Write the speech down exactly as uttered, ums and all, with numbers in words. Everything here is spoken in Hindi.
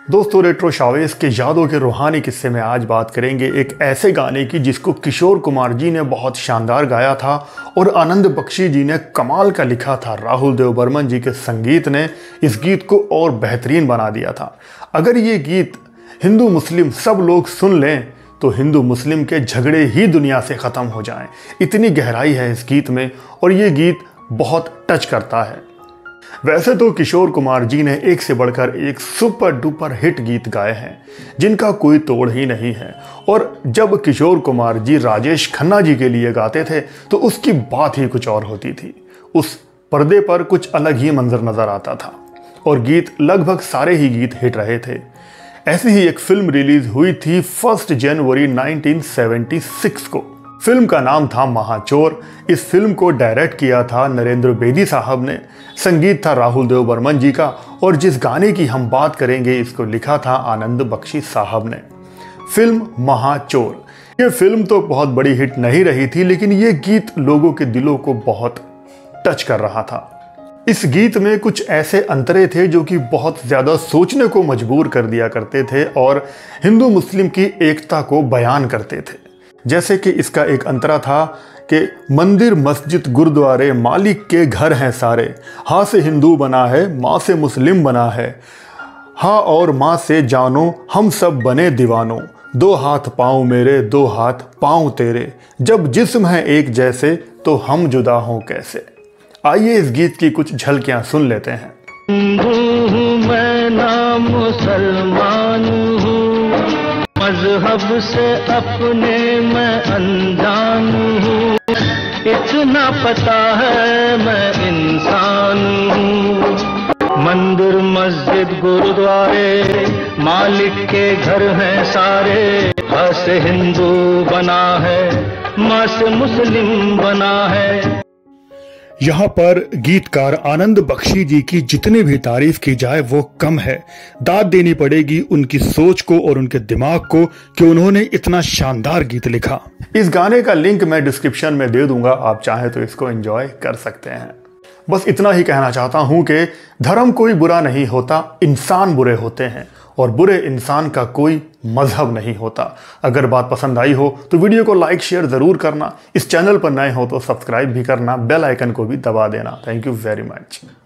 दोस्तों, रेट्रो शावेज के यादों के रूहानी किस्से में आज बात करेंगे एक ऐसे गाने की जिसको किशोर कुमार जी ने बहुत शानदार गाया था और आनंद बख्शी जी ने कमाल का लिखा था। राहुल देव बर्मन जी के संगीत ने इस गीत को और बेहतरीन बना दिया था। अगर ये गीत हिंदू मुस्लिम सब लोग सुन लें तो हिंदू मुस्लिम के झगड़े ही दुनिया से ख़त्म हो जाएं। इतनी गहराई है इस गीत में और ये गीत बहुत टच करता है। वैसे तो किशोर कुमार जी ने एक से बढ़कर एक सुपर डुपर हिट गीत गाए हैं जिनका कोई तोड़ ही नहीं है, और जब किशोर कुमार जी राजेश खन्ना जी के लिए गाते थे तो उसकी बात ही कुछ और होती थी। उस पर्दे पर कुछ अलग ही मंजर नजर आता था और गीत लगभग सारे ही गीत हिट रहे थे। ऐसी ही एक फिल्म रिलीज हुई थी first January nineteen seventy six को। फिल्म का नाम था महाचोर। इस फिल्म को डायरेक्ट किया था नरेंद्र बेदी साहब ने, संगीत था राहुल देव बर्मन जी का, और जिस गाने की हम बात करेंगे इसको लिखा था आनंद बख्शी साहब ने। फिल्म महाचोर, ये फिल्म तो बहुत बड़ी हिट नहीं रही थी, लेकिन ये गीत लोगों के दिलों को बहुत टच कर रहा था। इस गीत में कुछ ऐसे अंतरे थे जो कि बहुत ज़्यादा सोचने को मजबूर कर दिया करते थे और हिंदू मुस्लिम की एकता को बयान करते थे। जैसे कि इसका एक अंतरा था कि मंदिर मस्जिद गुरुद्वारे मालिक के घर हैं सारे, हाँ से हिंदू बना है माँ से मुस्लिम बना है, हाँ और माँ से जानो हम सब बने दीवानों, दो हाथ पाँव मेरे दो हाथ पाँव तेरे, जब जिस्म है एक जैसे तो हम जुदा हों कैसे। आइए इस गीत की कुछ झलकियां सुन लेते हैं। मैं ना मुसलमान हूँ, मजहब से अपने मैं अनजान हूँ, इतना पता है मैं इंसान हूँ। मंदिर मस्जिद गुरुद्वारे मालिक के घर हैं सारे, हाँ से हिंदू बना है माँ से मुस्लिम बना है। यहाँ पर गीतकार आनंद बख्शी जी की जितनी भी तारीफ की जाए वो कम है। दाद देनी पड़ेगी उनकी सोच को और उनके दिमाग को कि उन्होंने इतना शानदार गीत लिखा। इस गाने का लिंक मैं डिस्क्रिप्शन में दे दूंगा, आप चाहें तो इसको एंजॉय कर सकते हैं। बस इतना ही कहना चाहता हूं कि धर्म कोई बुरा नहीं होता, इंसान बुरे होते हैं और बुरे इंसान का कोई मजहब नहीं होता। अगर बात पसंद आई हो तो वीडियो को लाइक शेयर ज़रूर करना। इस चैनल पर नए हो तो सब्सक्राइब भी करना, बेल आइकन को भी दबा देना। Thank you very much.